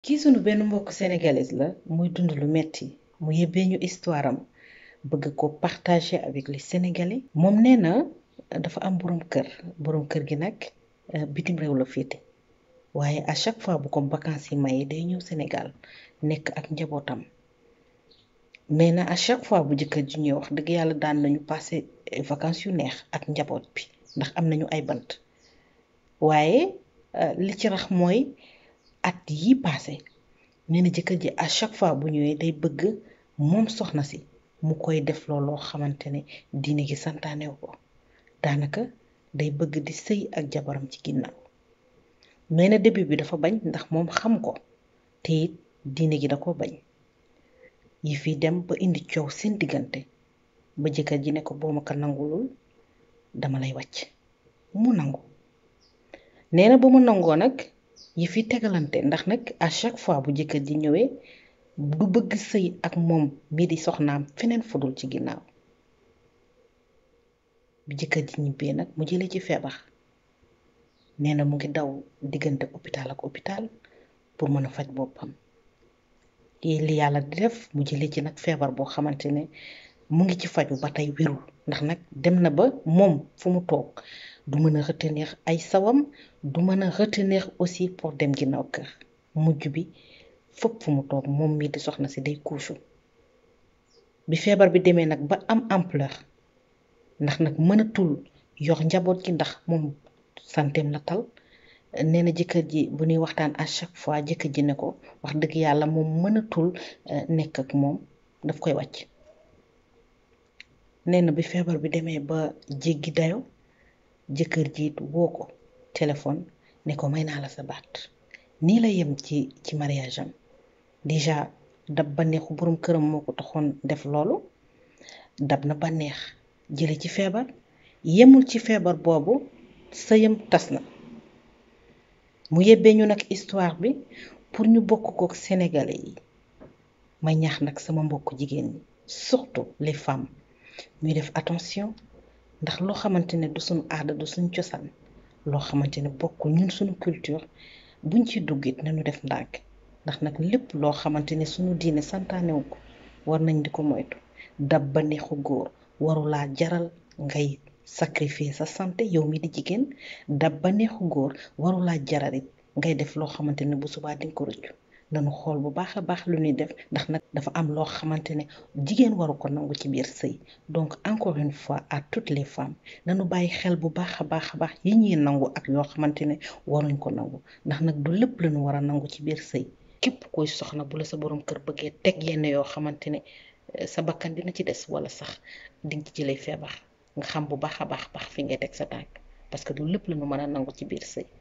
kii sunu benn mbokk sénégalaise la muy dund lu metti mu yóbbee ñu histoire am bëgg ko partager avec les sénégalais. moom nee na dafa am borom kër gi nag bitim réew la féete waaye à chaque fois bu ko vacances yi maye day ñëw Sénégal nekk ak njabootam mais na à chaque fois bu jëkkër ji ñëw wax dëgg yàlla daan nañu passé vacances yu neex ak njaboot bi ndax am nañu ay bant waaye li ci rax mooy at yi passé nee na jëkkër ji à chaque fois bu ñëwee day bëgg moom soxna si mu koy def looloo xamante ne diine gi santaanew ko daanaka day bëgg di sëy ak jabaram ci ginnaaw mais na début bi dafa bañ ndax moom xam ko te it diine gi da ko bañ yi fi dem ba indi coow seen diggante ba jëkkër ji ne ko boo ma ko nangulul dama lay wàcc mu nangu nee na ba mu nangoo nag yi fi tegalante ndax nag à chaque fois bu jëkkër ji ñëwee du bëgg sëy ak moom mii di soxnaam feneen fudul ci ginnaaw bi jëkkër ji ñibbee nag mu jëlee ci feebar nee na mu ngi daw diggante hôpital ak hôpital pour mën a faj boppam li yàlla di def mu jëlee ci nag feebar boo xamante ne mu ngi ci faju ba tey wérul ndax nag dem na ba moom fu mu toog du mën a retenir ay sawam du mën a retenir aussi pour dem ginnaaw kër mujj bi fépp fu mu toog moom mii di soxna si day kuusu bi feebar bi demee nag ba am ampleur ndax nag mënatul yor njaboot gi ndax moom santeem la tal nee na jëkkër ji bu ñuy waxtaan à chaque fois jëkkër ji ne ko wax dëgg yàlla moom mënatul nekk ak moom daf koy wàcc nee na bi feebar bi demee ba jéggi dayo jëkkër ji woo ko téléphone ne ko may naa la sa baat nii la yem ci mariage am déjà dab bànneexu borom këram moo ko taxoon def loolu dab na bànneex jële ci feebar yemul ci feebar boobu sëyam tas na mu yebbee ñu nag histoire bi pour ñu bokk kook sénégalais yi may ñaax nag sama mbokk jigéen ñi surtout les femmes ñuy def attention ndax loo xamante ne du suñu aada du suñu cosaan loo xamante ne bokkul ñun suñu culture buñ ci duggit nañu def ndànk ndax nag lépp loo xamante ne suñu diine santaanewu ko war nañ di ko moytu dab ba neexu góor warulaa jaral ngay sacrifier sa santé yow mi di jigéen dab ba neexu góor warulaa jararit ngay def loo xamante ne bu subaa dinga ko rëccu nanu xool bu baax a baax lu ñuy def ndax nag dafa am loo xamante ne jigéen waru ko nangu ci biir sëy donc encore une fois à toutes les femmes nanu bàyyi xel bu baax a baax yi ñuy nangu ak yoo xamante ne waruñ ko nangu ndax nag du lépp lañu war a nangu ci biir sëy képp koy soxna bu la sa borom kër bëggee teg yenn yoo xamante ne sa bakkan dina ci des wala sax dinga ci jëlee feebar nga xam bu baax a baax fi ngay teg sa tànk parce que du lépp lañu mën a nangu ci biir sëy